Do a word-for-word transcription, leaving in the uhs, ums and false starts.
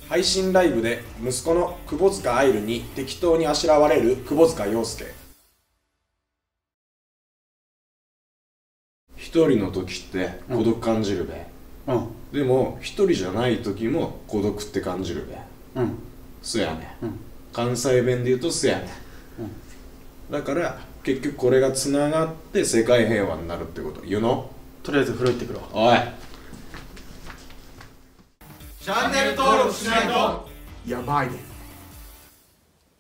配信ライブで息子の窪塚愛流に適当にあしらわれる窪塚洋介。一人の時って孤独感じるべ、うん、でも一人じゃない時も孤独って感じるべ、うん、そやね、うん、関西弁で言うとそやね、うん、だから結局これがつながって世界平和になるってこと言うの。 とりあえず風呂行ってくるわ。 おい、 チャンネル登録しないとやばいね。